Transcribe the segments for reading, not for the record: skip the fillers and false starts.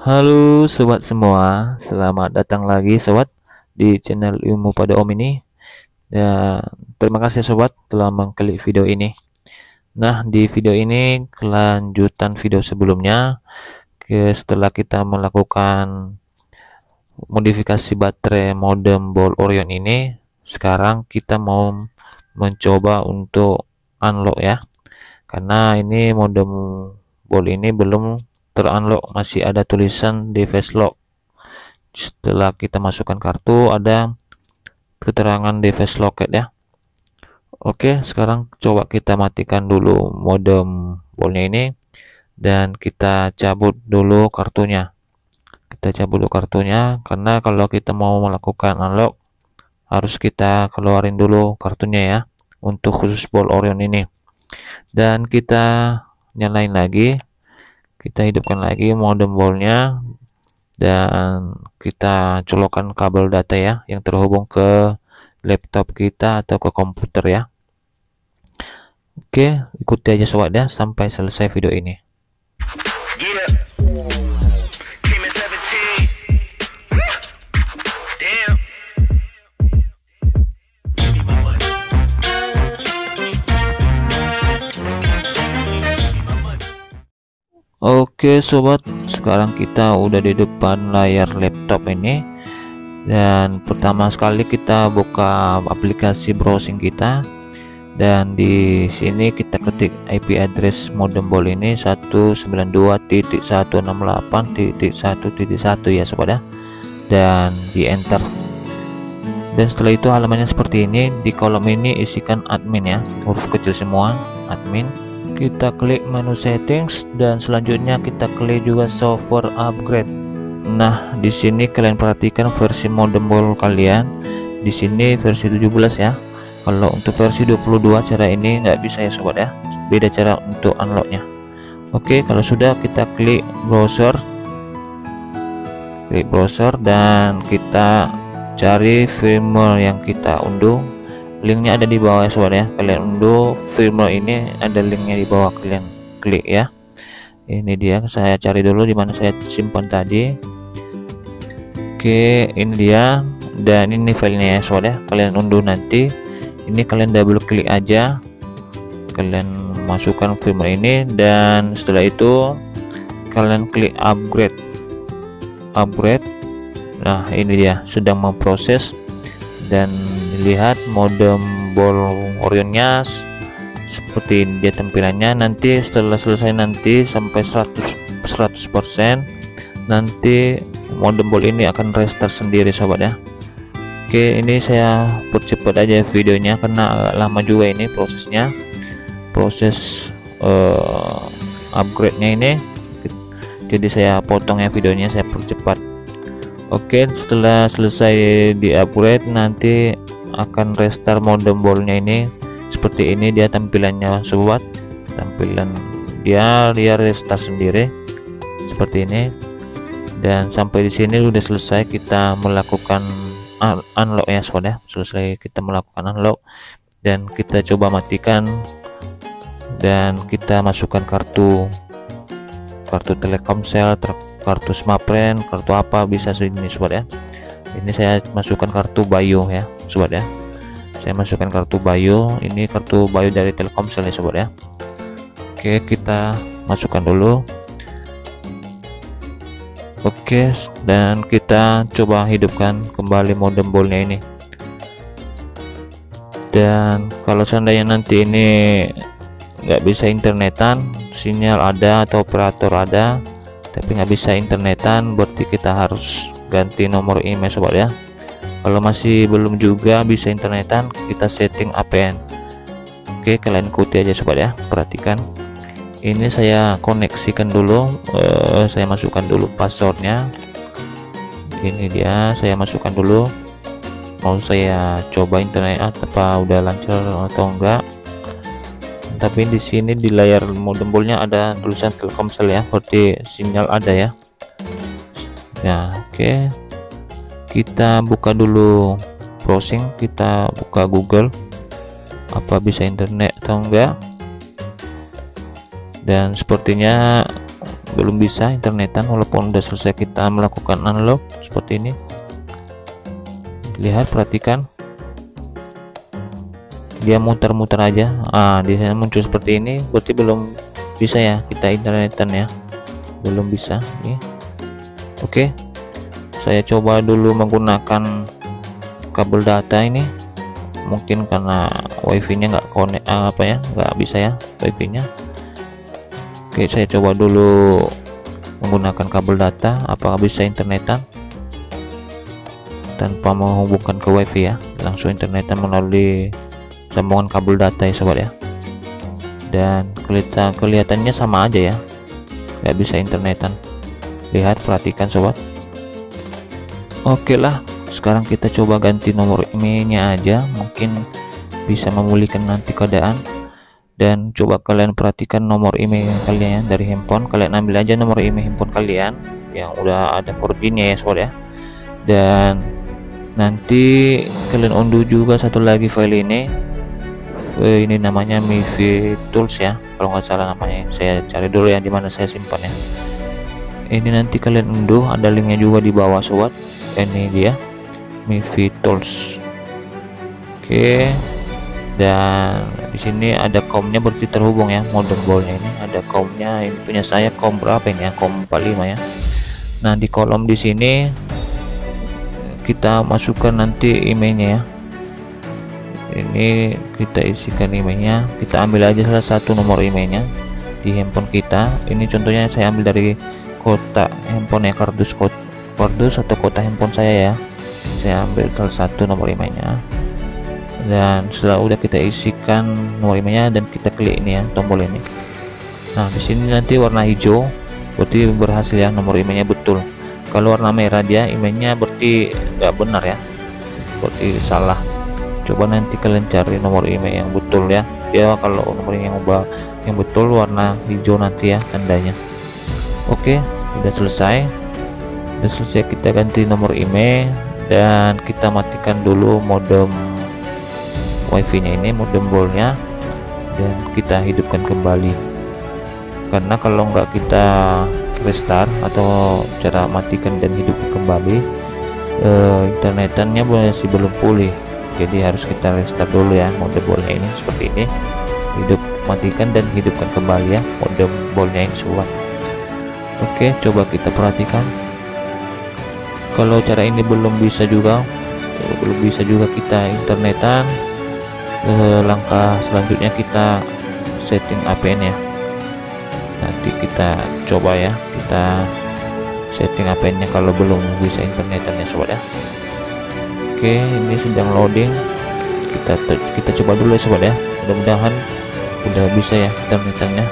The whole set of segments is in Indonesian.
Halo sobat semua, selamat datang lagi sobat di channel Ilmu pada Om ini. Dan terima kasih sobat telah mengklik video ini. Nah, di video ini kelanjutan video sebelumnya, setelah kita melakukan modifikasi baterai modem ball Orion ini, sekarang kita mau mencoba untuk unlock ya. Karena ini modem ball ini belum terunlock, masih ada tulisan device lock. Setelah kita masukkan kartu ada keterangan device locked ya. Oke, sekarang coba kita matikan dulu modem ballnya ini dan kita cabut dulu kartunya. Kita cabut dulu kartunya karena kalau kita mau melakukan unlock harus kita keluarin dulu kartunya ya, untuk khusus ball Orion ini. Dan kita nyalain lagi, kita hidupkan lagi modem ballnya dan kita colokkan kabel data ya yang terhubung ke laptop kita atau ke komputer ya. Oke, ikuti aja sobat ya sampai selesai video ini. Oke sobat, sekarang kita udah di depan layar laptop ini, dan pertama sekali kita buka aplikasi browsing kita, dan di sini kita ketik IP address modem ball ini 192.168.1.1 ya sobat ya, dan di enter. Dan setelah itu halamannya seperti ini. Di kolom ini isikan admin ya, huruf kecil semua admin. Kita klik menu settings dan selanjutnya kita klik juga software upgrade. Nah, di sini kalian perhatikan versi modem ball kalian. Di sini versi 17 ya. Kalau untuk versi 22 cara ini nggak bisa ya sobat ya. Beda cara untuk unlocknya. Oke, kalau sudah kita klik browser. Klik browser dan kita cari firmware yang kita unduh. Linknya ada di bawah ya sobat ya, kalian unduh firmware ini, ada linknya di bawah, kalian klik ya. Ini dia, saya cari dulu di mana saya simpan tadi. Oke, ini dia, dan ini filenya ya sobat ya, kalian unduh nanti. Ini kalian double klik aja, kalian masukkan firmware ini, dan setelah itu kalian klik upgrade. Nah, ini dia sedang memproses, dan lihat modem ball Orionnya seperti dia tampilannya. Nanti setelah selesai nanti sampai 100% nanti modem ball ini akan restart sendiri sobat ya. Oke, ini saya percepat aja videonya karena agak lama juga ini prosesnya, proses upgrade nya ini, jadi saya potong ya videonya, saya percepat. Oke, setelah selesai di upgrade nanti akan restart modem ballnya ini seperti ini dia tampilannya sobat. Tampilan dia restart sendiri seperti ini. Dan sampai di sini udah selesai kita melakukan unlock ya sobat ya. Selesai kita melakukan unlock dan kita coba matikan dan kita masukkan kartu Telkomsel, kartu Smartfren, kartu apa bisa sini sobat ya. Ini saya masukkan kartu Bayu ya sobat ya, saya masukkan kartu Bayu, ini kartu Bayu dari Telkomsel ya sobat ya. Oke, kita masukkan dulu. Oke, dan kita coba hidupkan kembali modem ballnya ini. Dan kalau seandainya nanti ini nggak bisa internetan, sinyal ada atau operator ada tapi nggak bisa internetan, berarti kita harus ganti nomor email sobat ya. Kalau masih belum juga bisa internetan, kita setting APN. Oke, kalian ikuti aja sobat ya, perhatikan. Ini saya koneksikan dulu, saya masukkan dulu passwordnya. Ini dia, saya masukkan dulu. Mau saya coba internet apa udah lancar atau enggak. Tapi di sini di layar modem ballnya ada tulisan Telkomsel ya, berarti sinyal ada ya. Nah, oke, kita buka dulu browsing, kita buka Google apa bisa internet atau enggak. Dan sepertinya belum bisa internetan walaupun udah selesai kita melakukan unlock seperti ini. Lihat, perhatikan, dia muter-muter aja. Di sana muncul seperti ini, berarti belum bisa ya kita internetan ya, belum bisa nih. Oke, saya coba dulu menggunakan kabel data ini, mungkin karena wifi nya nggak connect, nggak bisa ya wifi nya. Oke, saya coba dulu menggunakan kabel data, apakah bisa internetan tanpa menghubungkan ke wifi ya, langsung internetan melalui sambungan kabel data ya sobat ya. Dan kelihatannya sama aja ya, nggak bisa internetan. Lihat, perhatikan sobat. Oke lah, sekarang kita coba ganti nomor emailnya aja, mungkin bisa memulihkan nanti keadaan. Dan coba kalian perhatikan nomor email kalian ya, dari handphone kalian ambil aja nomor email handphone kalian yang udah ada 4G-nya ya sobat ya. Dan nanti kalian unduh juga satu lagi file ini namanya Mifi Tools ya, kalau nggak salah namanya. Saya cari dulu ya di mana saya simpan ya. Ini nanti kalian unduh, ada linknya juga di bawah sobat. Ini dia Mifi Tools. Oke, dan di sini ada COM-nya berarti terhubung ya, modem ballnya ini ada COM-nya. Ini punya saya COM berapa ini ya, COM 45 ya. Nah, di kolom di sini kita masukkan nanti emailnya ya. Ini kita isikan emailnya, kita ambil aja salah satu nomor emailnya di handphone kita. Ini contohnya saya ambil dari kotak handphone ya, kardus atau kotak handphone saya ya. Saya ambil salah satu nomor emailnya. Dan setelah udah kita isikan nomor emailnya dan kita klik ini ya, tombol ini. Nah, di sini nanti warna hijau berarti berhasil ya, nomor emailnya betul. Kalau warna merah dia emailnya berarti nggak benar ya, berarti salah. Coba nanti kalian cari nomor email yang betul ya. Kalau nomor yang betul warna hijau nanti ya tandanya. Oke, udah selesai kita ganti nomor email dan kita matikan dulu modem wifi nya ini, modem ballnya, dan kita hidupkan kembali. Karena kalau nggak kita restart atau cara matikan dan hidupkan kembali, internetannya masih belum pulih. Jadi harus kita restart dulu ya modem ballnya ini, seperti ini. Matikan dan hidupkan kembali ya modem ballnya ini sobat. Oke, coba kita perhatikan. Kalau cara ini belum bisa juga kita internetan, langkah selanjutnya kita setting APN ya. Nanti kita coba ya, kita setting APN nya kalau belum bisa internetan ya sobat ya. Oke, ini sedang loading, kita coba dulu ya sobat ya, mudah-mudahan udah bisa ya internetannya.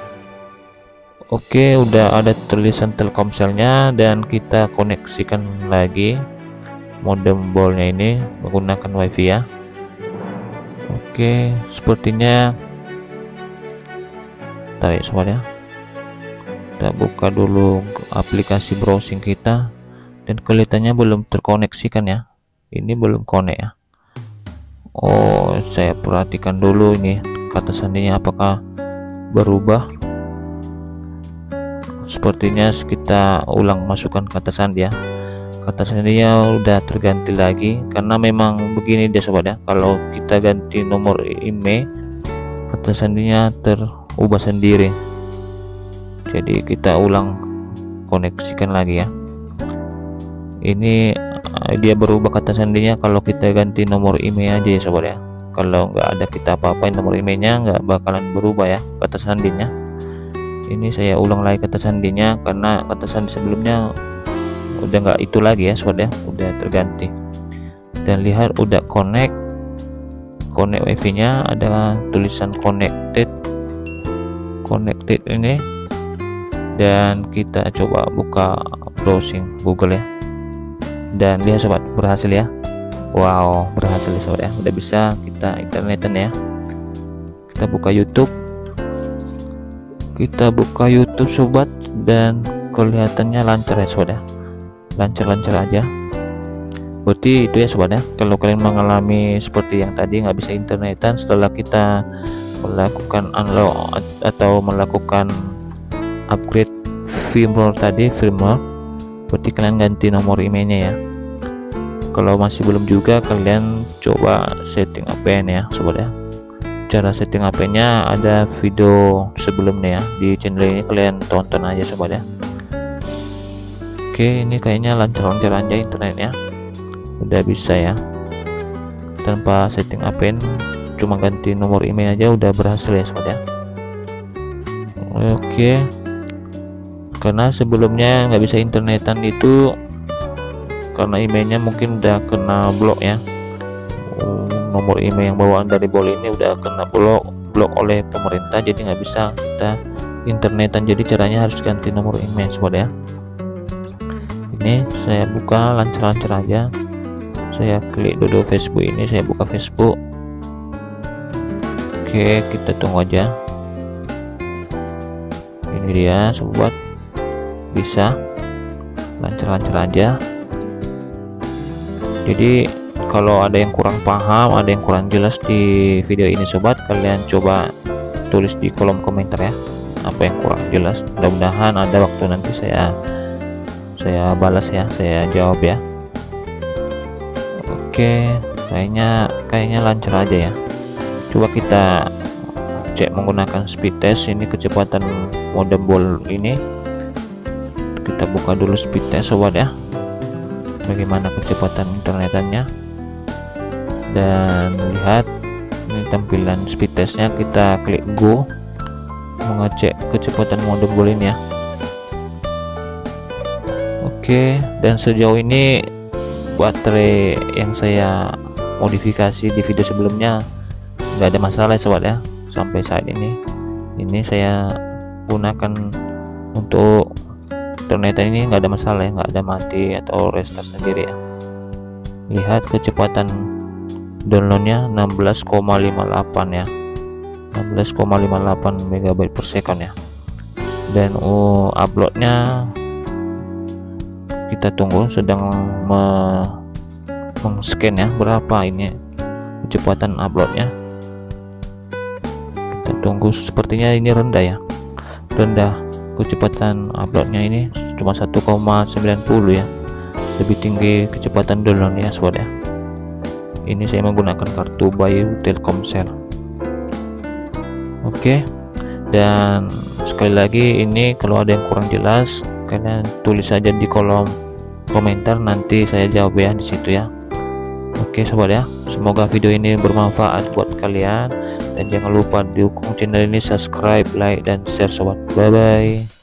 Oke, udah ada tulisan Telkomselnya dan kita koneksikan lagi modem ballnya ini menggunakan wifi ya. Oke, sepertinya tarik sobat ya. Kita buka dulu aplikasi browsing kita dan kelihatannya belum terkoneksikan ya. Ini belum connect ya. Oh, saya perhatikan dulu ini kata sandinya apakah berubah. Sepertinya kita ulang masukkan kata sandi ya. Kata sandinya udah terganti lagi karena memang begini dia sobat ya, kalau kita ganti nomor email kata sandinya terubah sendiri. Jadi kita ulang koneksikan lagi ya. Ini dia berubah kata sandinya kalau kita ganti nomor email aja ya sobat ya. Kalau nggak ada kita apa-apain nomor emailnya nggak bakalan berubah ya kata sandinya. Ini saya ulang lagi kata sandinya karena kata sandi sebelumnya udah nggak itu lagi ya sobat ya, udah terganti. Dan lihat udah connect wifi nya, ada tulisan connected ini. Dan kita coba buka browsing Google ya, dan lihat sobat berhasil ya. Wow, berhasil ya sobat ya, udah bisa kita internetan ya. Kita buka YouTube sobat, dan kelihatannya lancar ya sobat ya, lancar aja. Berarti itu ya sobat ya, kalau kalian mengalami seperti yang tadi nggak bisa internetan setelah kita melakukan unlock atau melakukan upgrade firmware tadi, berarti kalian ganti nomor emailnya ya. Kalau masih belum juga, kalian coba setting VPN ya sobat ya. Cara setting VPN-nya ada video sebelumnya ya di channel ini, kalian tonton aja sobat ya. Oke, ini kayaknya lancar-lancar aja internetnya, udah bisa ya tanpa setting VPN, cuma ganti nomor email aja udah berhasil ya sobat ya. Oke, karena sebelumnya nggak bisa internetan itu karena emailnya mungkin udah kena blok ya. Nomor email yang bawaan dari Bol ini udah kena blok oleh pemerintah, jadi nggak bisa kita internetan. Jadi caranya harus ganti nomor email sobat ya. Ini saya buka lancar-lancar aja, saya klik dulu Facebook ini, saya buka Facebook. Oke, kita tunggu aja. Ini dia sobat, bisa lancar-lancar aja. Jadi kalau ada yang kurang paham, ada yang kurang jelas di video ini sobat, kalian coba tulis di kolom komentar ya, apa yang kurang jelas. Mudah-mudahan ada waktu nanti saya balas ya, saya jawab ya. Oke, kayaknya lancar aja ya. Coba kita cek menggunakan speed test. Ini kecepatan modem Bol ini, kita buka dulu speed test sobat ya, bagaimana kecepatan internetannya, dan lihat ini tampilan speed testnya. Kita klik go, mengecek kecepatan modem Bol ini ya. Oke, dan sejauh ini baterai yang saya modifikasi di video sebelumnya nggak ada masalah ya sobat ya. Sampai saat ini saya gunakan untuk internet ini nggak ada masalah ya, nggak ada mati atau restart sendiri ya. Lihat kecepatan downloadnya 16,58 ya, 16,58 MB per second ya. Dan uploadnya kita tunggu, sedang meng-scan ya, berapa ini kecepatan uploadnya. Kita tunggu, sepertinya ini rendah ya, rendah kecepatan uploadnya, ini cuma 1,90 ya, lebih tinggi kecepatan downloadnya sobat ya. Ini saya menggunakan kartu Bayu Telkomsel. Oke, dan sekali lagi ini kalau ada yang kurang jelas, kalian tulis saja di kolom komentar, nanti saya jawab ya di situ ya. Oke sobat ya, semoga video ini bermanfaat buat kalian, dan jangan lupa dukung channel ini, subscribe, like, dan share sobat. Bye bye.